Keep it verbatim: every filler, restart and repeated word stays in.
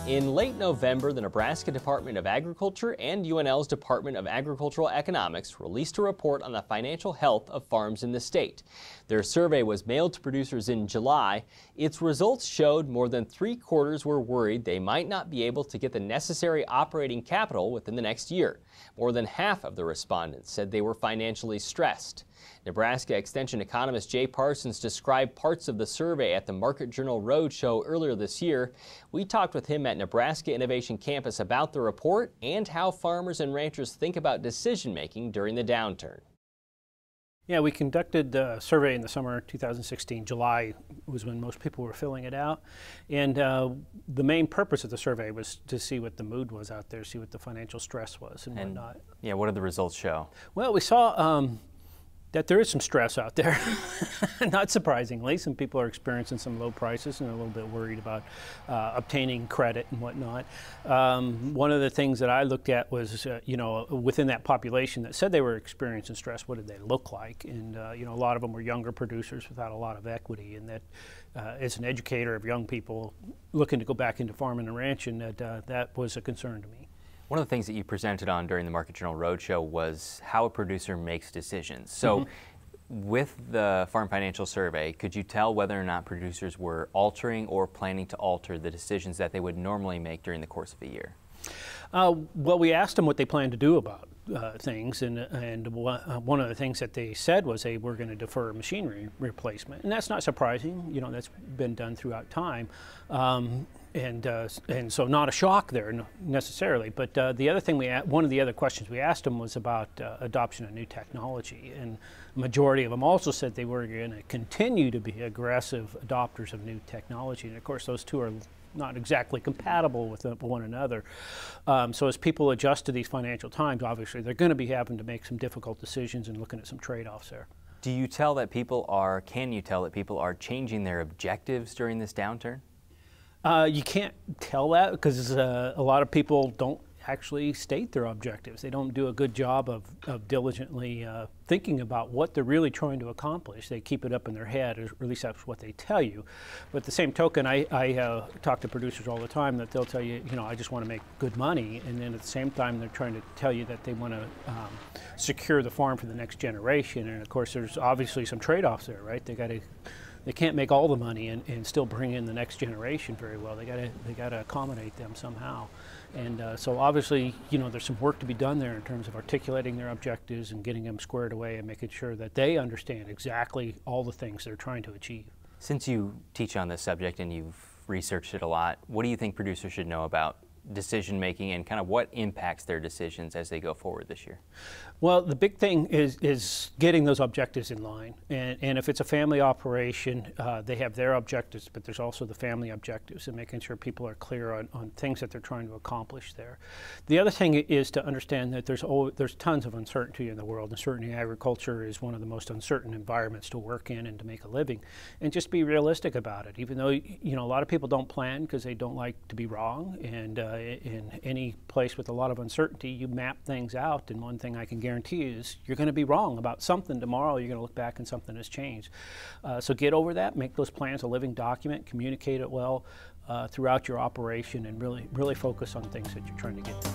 In late November, the Nebraska Department of Agriculture and U N L's Department of Agricultural Economics released a report on the financial health of farms in the state. Their survey was mailed to producers in July. Its results showed more than three quarters were worried they might not be able to get the necessary operating capital within the next year. More than half of the respondents said they were financially stressed. Nebraska Extension economist Jay Parsons described parts of the survey at the Market Journal Roadshow earlier this year. We talked with him at Nebraska Innovation Campus about the report and how farmers and ranchers think about decision-making during the downturn. Yeah, we conducted a survey in the summer of two thousand sixteen. July was when most people were filling it out. And uh, the main purpose of the survey was to see what the mood was out there, see what the financial stress was and, and whatnot. Yeah, what did the results show? Well, we saw um, that there is some stress out there. Not surprisingly, some people are experiencing some low prices and are a little bit worried about uh, obtaining credit and whatnot. Um, one of the things that I looked at was, uh, you know, within that population that said they were experiencing stress, what did they look like? And, uh, you know, a lot of them were younger producers without a lot of equity, and that uh, as an educator of young people looking to go back into farming and ranching, that, uh, that was a concern to me. One of the things that you presented on during the Market Journal Roadshow was how a producer makes decisions. So mm-hmm. with the Farm Financial Survey, could you tell whether or not producers were altering or planning to alter the decisions that they would normally make during the course of a year? Uh, well, we asked them what they planned to do about uh, things, and, and one, uh, one of the things that they said was they were going to defer machinery replacement. And that's not surprising. You know, that's been done throughout time. Um, And, uh, and so not a shock there necessarily, but uh, the other thing we, one of the other questions we asked them was about uh, adoption of new technology, and a majority of them also said they were going to continue to be aggressive adopters of new technology, and of course those two are not exactly compatible with one another. Um, so as people adjust to these financial times, obviously they're going to be having to make some difficult decisions and looking at some trade-offs there. Do you tell that people are, can you tell that people are changing their objectives during this downturn? Uh, you can't tell that because uh, a lot of people don't actually state their objectives. They don't do a good job of, of diligently uh, thinking about what they're really trying to accomplish. They keep it up in their head, or at least that's what they tell you. But at the same token, I, I uh, talk to producers all the time that they'll tell you, you know, I just want to make good money, and then at the same time they're trying to tell you that they want to um, secure the farm for the next generation. And of course there's obviously some trade-offs there, right? They got to They can't make all the money and, and still bring in the next generation very well. They got to they got to accommodate them somehow, and uh, so obviously, you know, there's some work to be done there in terms of articulating their objectives and getting them squared away and making sure that they understand exactly all the things they're trying to achieve. Since you teach on this subject and you've researched it a lot, what do you think producers should know about decision making and kind of what impacts their decisions as they go forward this year? Well, the big thing is is getting those objectives in line, and, and if it's a family operation, uh, they have their objectives, but there's also the family objectives, and making sure people are clear on, on things that they're trying to accomplish there. The other thing is to understand that there's always, there's tons of uncertainty in the world, and certainly agriculture is one of the most uncertain environments to work in and to make a living, and just be realistic about it. Even though, you know, a lot of people don't plan because they don't like to be wrong, and uh, in any place with a lot of uncertainty, you map things out, and one thing I can guarantee is you're going to be wrong about something tomorrow. You're going to look back and something has changed. Uh, so get over that, make those plans a living document, communicate it well uh, throughout your operation, and really, really focus on things that you're trying to get to.